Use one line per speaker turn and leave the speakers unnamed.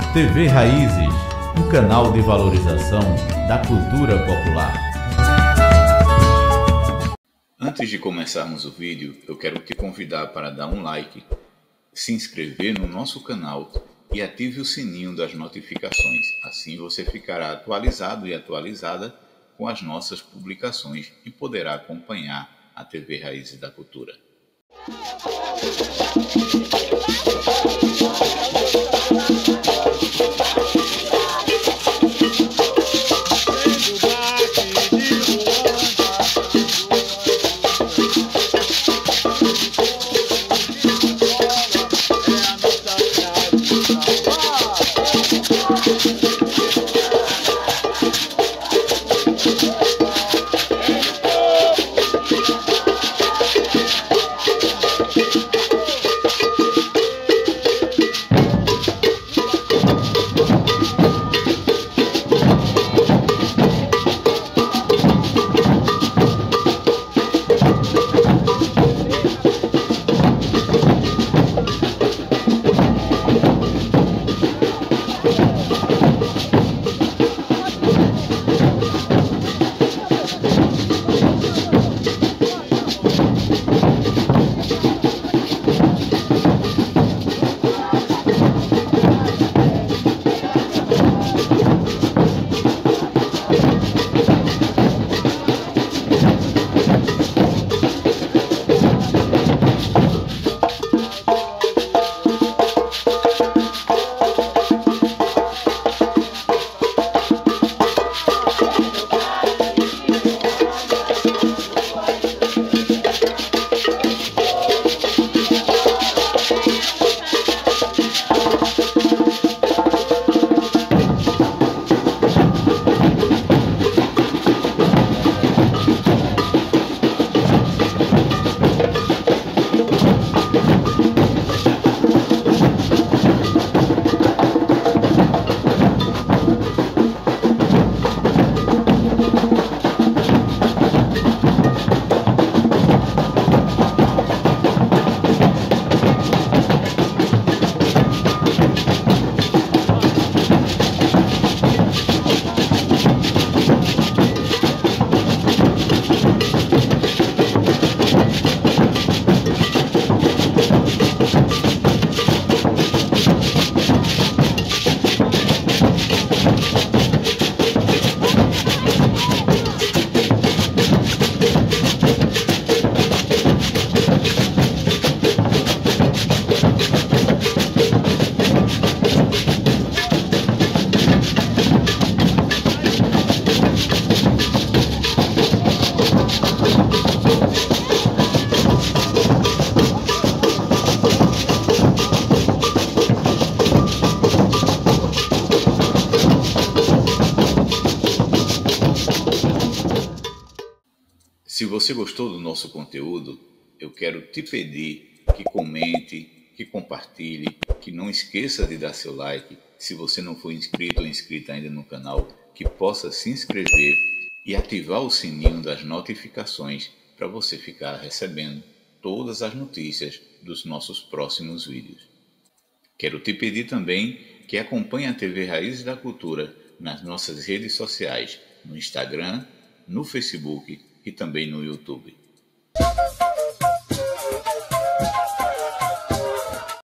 TV Raízes, um canal de valorização da cultura popular.
Antes de começarmos o vídeo, eu quero te convidar para dar um like, se inscrever no nosso canal e ative o sininho das notificações. Assim você ficará atualizado e atualizada com as nossas publicações e poderá acompanhar a TV Raízes da Cultura. Se você gostou do nosso conteúdo, eu quero te pedir que comente, que compartilhe, que não esqueça de dar seu like. Se você não for inscrito ou inscrita ainda no canal, que possa se inscrever e ativar o sininho das notificações para você ficar recebendo todas as notícias dos nossos próximos vídeos. Quero te pedir também que acompanhe a TV Raízes da Cultura nas nossas redes sociais, no Instagram, no Facebook e também no YouTube.